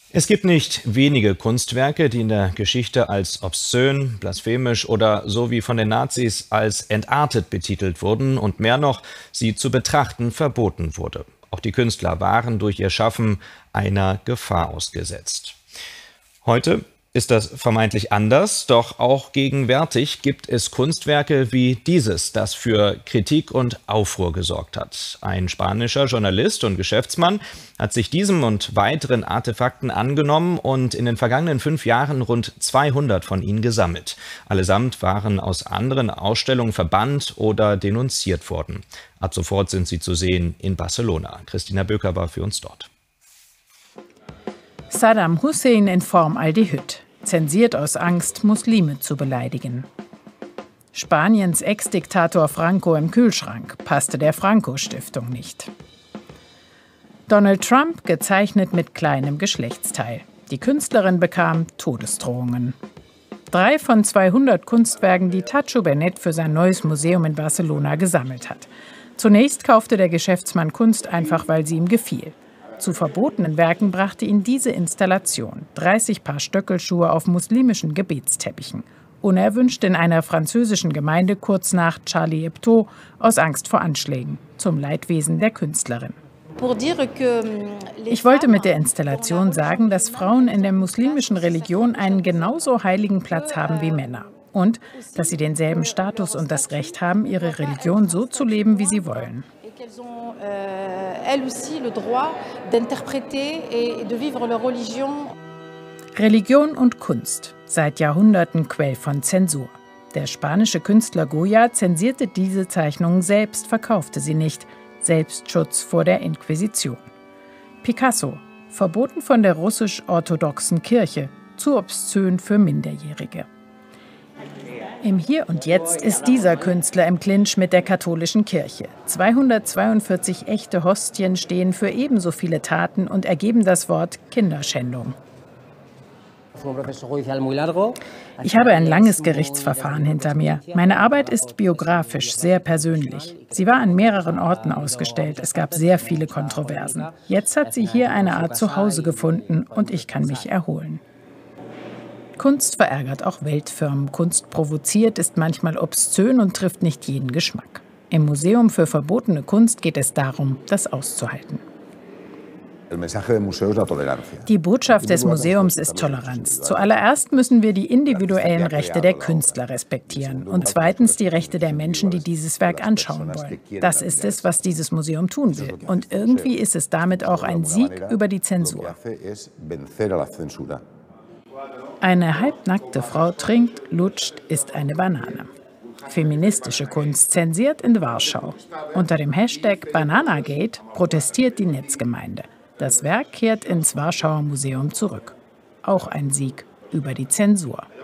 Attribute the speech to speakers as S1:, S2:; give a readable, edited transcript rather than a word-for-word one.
S1: Es gibt nicht wenige Kunstwerke, die in der Geschichte als obszön, blasphemisch oder so wie von den Nazis als entartet betitelt wurden und mehr noch, sie zu betrachten verboten wurde. Auch die Künstler waren durch ihr Schaffen einer Gefahr ausgesetzt. Heute ist das vermeintlich anders, doch auch gegenwärtig gibt es Kunstwerke wie dieses, das für Kritik und Aufruhr gesorgt hat. Ein spanischer Journalist und Geschäftsmann hat sich diesem und weiteren Artefakten angenommen und in den vergangenen 5 Jahren rund 200 von ihnen gesammelt. Allesamt waren aus anderen Ausstellungen verbannt oder denunziert worden. Ab sofort sind sie zu sehen in Barcelona. Christina Böker war für uns dort.
S2: Saddam Hussein in Formaldehyd, zensiert aus Angst, Muslime zu beleidigen. Spaniens Ex-Diktator Franco im Kühlschrank, passte der Franco-Stiftung nicht. Donald Trump gezeichnet mit kleinem Geschlechtsteil. Die Künstlerin bekam Todesdrohungen. 3 von 200 Kunstwerken, die Tacho Benet für sein neues Museum in Barcelona gesammelt hat. Zunächst kaufte der Geschäftsmann Kunst einfach, weil sie ihm gefiel. Zu verbotenen Werken brachte ihn diese Installation: 30 Paar Stöckelschuhe auf muslimischen Gebetsteppichen. Unerwünscht in einer französischen Gemeinde kurz nach Charlie Hebdo, aus Angst vor Anschlägen, zum Leidwesen der Künstlerin. Ich wollte mit der Installation sagen, dass Frauen in der muslimischen Religion einen genauso heiligen Platz haben wie Männer. Und dass sie denselben Status und das Recht haben, ihre Religion so zu leben, wie sie wollen.
S3: Qu'elles ont elles aussi le droit d'interpréter et de vivre leur religion.
S2: Religion und Kunst, seit Jahrhunderten Quell von Zensur. Der spanische Künstler Goya zensierte diese Zeichnungen selbst, verkaufte sie nicht. Selbstschutz vor der Inquisition. Picasso, verboten von der russisch-orthodoxen Kirche, zu obszön für Minderjährige. Im Hier und Jetzt ist dieser Künstler im Clinch mit der katholischen Kirche. 242 echte Hostien stehen für ebenso viele Taten und ergeben das Wort Kinderschändung. Ich habe ein langes Gerichtsverfahren hinter mir. Meine Arbeit ist biografisch, sehr persönlich. Sie war an mehreren Orten ausgestellt. Es gab sehr viele Kontroversen. Jetzt hat sie hier eine Art Zuhause gefunden und ich kann mich erholen. Kunst verärgert auch Weltfirmen. Kunst provoziert, ist manchmal obszön und trifft nicht jeden Geschmack. Im Museum für verbotene Kunst geht es darum, das auszuhalten. Die Botschaft des Museums ist Toleranz. Zuallererst müssen wir die individuellen Rechte der Künstler respektieren und zweitens die Rechte der Menschen, die dieses Werk anschauen wollen. Das ist es, was dieses Museum tun will. Und irgendwie ist es damit auch ein Sieg über die Zensur. Eine halbnackte Frau trinkt, lutscht, isst eine Banane. Feministische Kunst zensiert in Warschau. Unter dem Hashtag Bananagate protestiert die Netzgemeinde. Das Werk kehrt ins Warschauer Museum zurück. Auch ein Sieg über die Zensur.